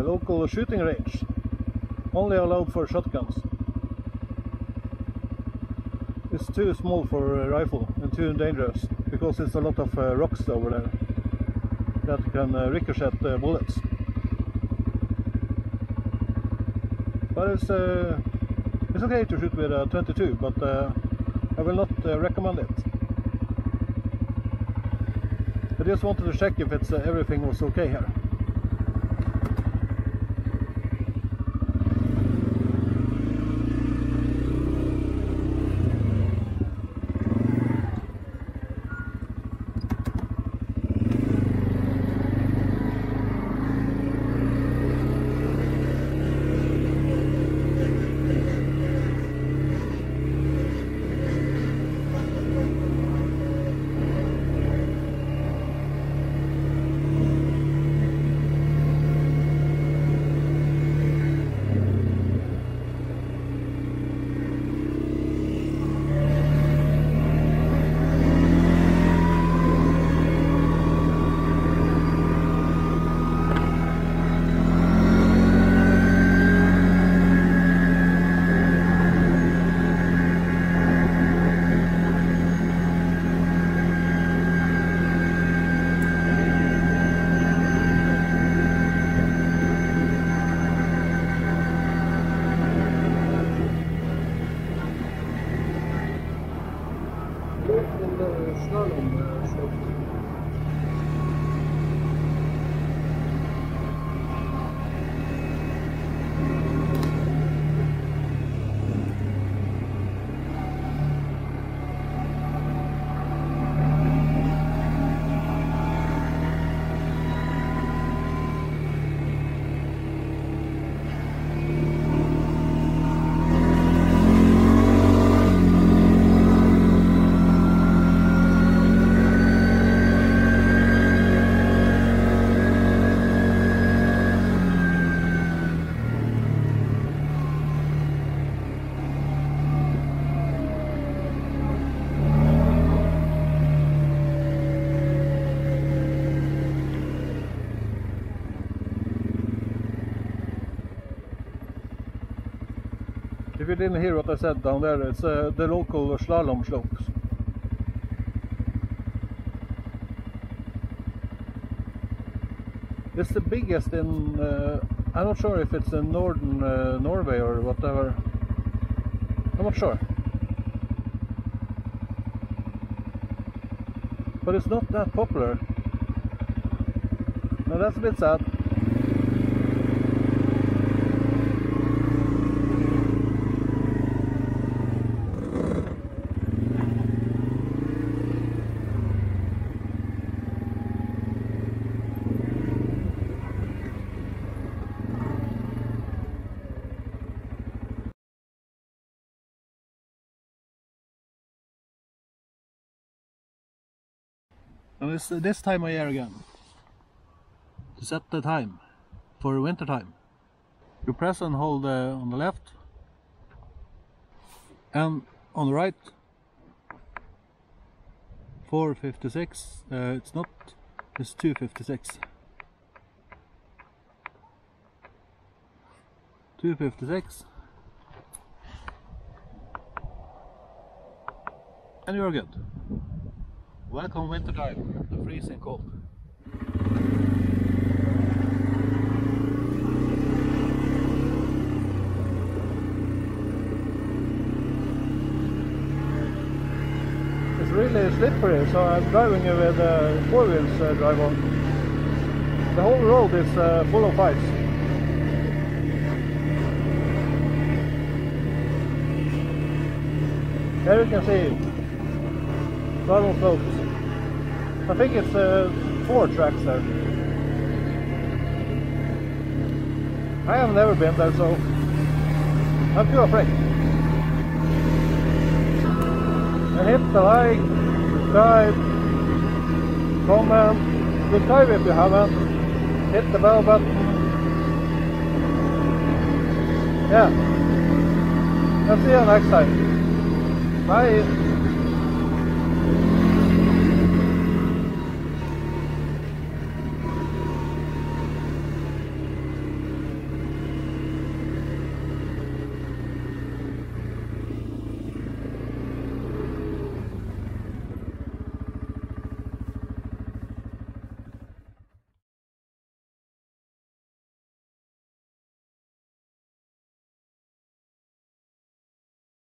local shooting range, only allowed for shotguns. It's too small for a rifle and too dangerous, because it's a lot of rocks over there that can ricochet bullets. But it's okay to shoot with a 22, but I will not recommend it. I just wanted to check if everything was okay here. If you didn't hear what I said down there, it's the local slalom slopes. It's the biggest in, I'm not sure if it's in northern Norway or whatever. I'm not sure. But it's not that popular. Now that's a bit sad. And it's this time of year again. To set the time for winter time, you press and hold on the left and on the right 4:56. It's not, it's 2:56. 2:56, and you're good. Welcome winter time, the freezing cold. It's really slippery, so I'm driving with 4 wheels drive on. The whole road is full of ice. There you can see slalom slopes. I think it's 4 tracks there. I have never been there, so I'm too afraid. And hit the like, subscribe, comment, subscribe if you haven't, hit the bell button. Yeah, I'll see you next time. Bye.